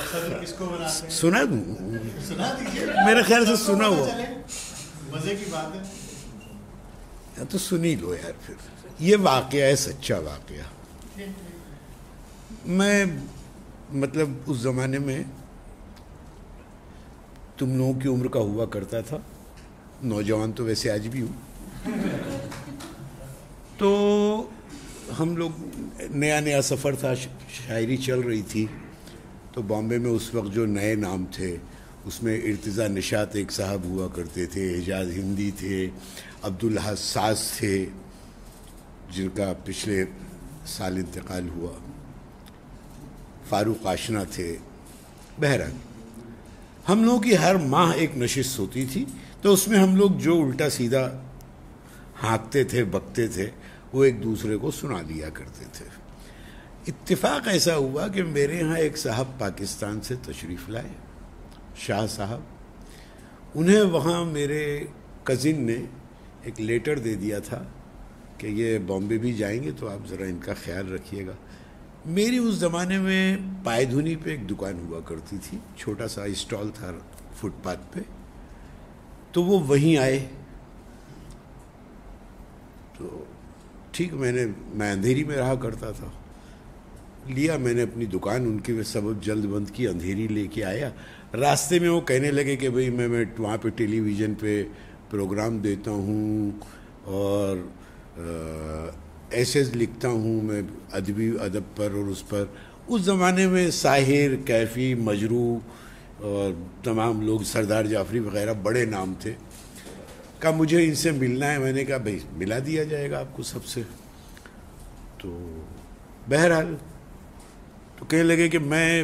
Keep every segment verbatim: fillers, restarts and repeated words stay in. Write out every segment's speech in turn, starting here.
سنا دوں؟ میرے خیال سے سنا ہوا، مزے کی بات ہے تو سنی لو یار. پھر یہ واقعہ ہے، سچا واقعہ. میں مطلب اس زمانے میں تم لوگوں کی عمر کا ہوا کرتا تھا، نوجوان تو ویسے آج بھی ہوں. تو ہم لوگ نیا نیا سفر تھا، شاعری چل رہی تھی. تو بامبے میں اس وقت جو نئے نام تھے اس میں ارتضیٰ نشاط ایک صاحب ہوا کرتے تھے، حجاز ہندی تھے، عبدالحق ساز تھے جن کا پچھلے سال انتقال ہوا، فاروق آشنا تھے. بہرحال ہم لوگوں کی ہر ماہ ایک نشست ہوتی تھی، تو اس میں ہم لوگ جو الٹا سیدھا ہانکتے تھے، بکتے تھے، وہ ایک دوسرے کو سنا دیا کرتے تھے. اتفاق ایسا ہوا کہ میرے ہاں ایک صاحب پاکستان سے تشریف لائے، شاہ صاحب. انہیں وہاں میرے کزن نے ایک لیٹر دے دیا تھا کہ یہ بامبے بھی جائیں گے تو آپ ذرا ان کا خیال رکھیے گا. میری اس زمانے میں پائے دھنی پہ ایک دکان ہوا کرتی تھی، چھوٹا سا اسٹال تھا فٹ پاتھ پہ. تو وہ وہیں آئے. تو ٹھیک، میں نے میں اندھیری میں رہا کرتا تھا، لیا میں نے اپنی دکان ان کی سبب جلد بند کی، اندھیری لے کے آیا. راستے میں وہ کہنے لگے کہ بھئی میں میں وہاں پہ ٹیلی ویژن پہ پروگرام دیتا ہوں اور ایسیز لکھتا ہوں میں ادبی ادب پر اور اس پر. اس زمانے میں ساحر، کیفی، مجروح اور تمام لوگ، سردار جعفری وغیرہ بڑے نام تھے. کہا مجھے ان سے ملنا ہے. میں نے کہا بھائی ملا دیا جائے گا آپ کو سب سے. تو بہرحال تو کہنے لگے کہ میں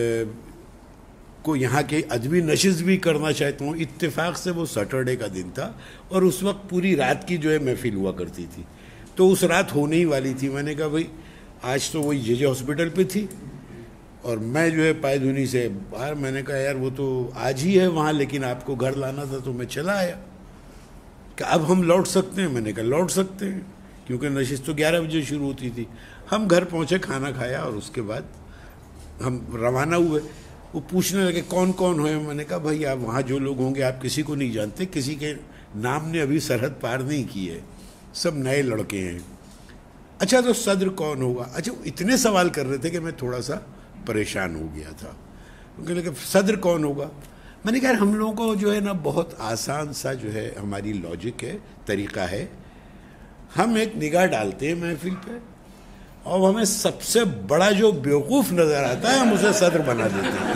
کو یہاں کے ادبی نشست بھی کرنا چاہتا ہوں. اتفاق سے وہ سیٹرڈے کا دن تھا اور اس وقت پوری رات کی جو ہے محفل ہوا کرتی تھی، تو اس رات ہونے ہی والی تھی. میں نے کہا بھائی آج تو وہی جے جے ہاسپٹل پہ تھی اور میں جو ہے پائے دھنی سے باہر. میں نے کہا یار وہ تو آج ہی ہے وہاں، لیکن آپ کو گھر لانا تھا تو میں چلا آیا. کہ اب ہم لوٹ سکتے ہیں؟ میں نے کہا لوٹ سکتے ہیں، کیونکہ نشست تو گیارہ بجے شروع ہوتی تھی. ہم گھر پہنچے، کھانا کھایا اور اس کے بعد ہم روانہ ہوئے. وہ پوچھنے لگے کون کون ہوئے. میں نے کہا بھائی آپ وہاں جو لوگ ہوں گے آپ کسی کو نہیں جانتے، کسی کے نام نے ابھی سرحد پار نہیں کی ہے، سب نئے لڑکے ہیں. اچھا تو صدر کون ہوگا؟ اچھا اتنے سوال کر رہے تھے کہ میں تھوڑا سا پریشان ہو گیا تھا. کہنے لگے صدر کون ہوگا؟ میں نے کہا ہم لوگوں کو جو ہے نا بہت آسان سا جو ہے ہماری لاجک ہے، طریقہ ہے. ہم ایک نگاہ ڈالتے ہیں محفل پہ اور ہمیں سب سے بڑا جو بیوقوف نظر آتا ہے ہم اسے صدر بنا دیتے ہیں.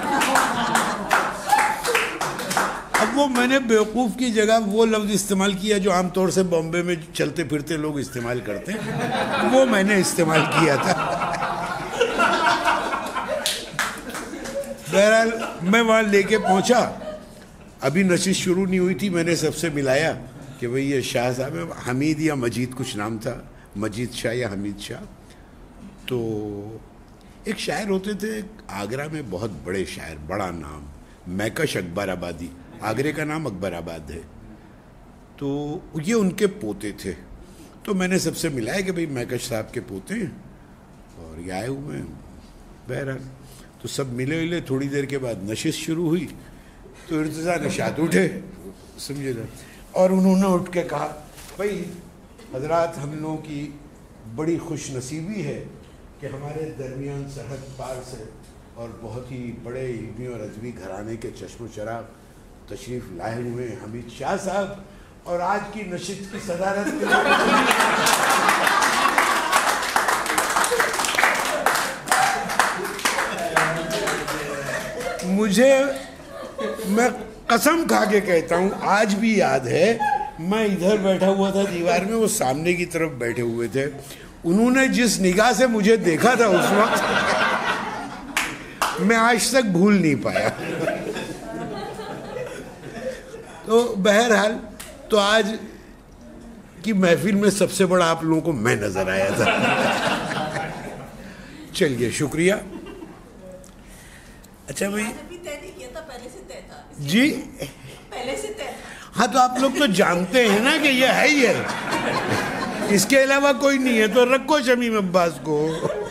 اب وہ میں نے بیوقوف کی جگہ وہ لفظ استعمال کیا جو عام طور سے بامبے میں چلتے پھرتے لوگ استعمال کرتے ہیں، وہ میں نے استعمال کیا تھا. بہرحال میں وہاں لے کے پہنچا، ابھی نشست شروع نہیں ہوئی تھی. میں نے سب سے ملایا کہ بھئی یہ شاہ صاحب ہے، حمید یا مجید کچھ نام تھا، مجید شاہ یا حمید شاہ. تو ایک شاعر ہوتے تھے آگرہ میں، بہت بڑے شاعر، بڑا نام، میکش اکبر آبادی. آگرے کا نام اکبر آباد ہے. تو یہ ان کے پوتے تھے. تو میں نے سب سے ملایا کہ بھئی میکش صاحب کے پوتے ہیں اور یہ آئے ہوئے ہیں. بہرحال تو سب ملے ملے تھوڑی دیر کے بعد نشست شروع ہوئی. تو ارتضیٰ نشاط اٹھے، سمجھے نا، اور انہوں نے اٹھ کے کہا بھئی حضرات ہم لوگوں کی بڑی خوش نصیبی ہے کہ ہمارے درمیان سرحد پار سے اور بہت ہی بڑے علمی اور ادبی گھرانے کے چشم و چراغ تشریف لائے ہوئے ہیں حمید شاہ صاحب، اور آج کی نشست کی صدارت کے مجھے، میں قسم کھا کے کہتا ہوں آج بھی یاد ہے، میں ادھر بیٹھا ہوا تھا دیوار میں، وہ سامنے کی طرف بیٹھے ہوئے تھے. انہوں نے جس نگاہ سے مجھے دیکھا تھا اس وقت میں آج تک بھول نہیں پایا. تو بہرحال تو آج کی محفل میں سب سے بڑا آپ لوگوں کو میں نظر آیا تھا. چلیے شکریہ. اچھا بھائی جی ہاں، تو آپ لوگ تو جانتے ہیں نا کہ یہ ہے ہی ہے، اس کے علاوہ کوئی نہیں ہے، تو رکھو شمیم عباس کو.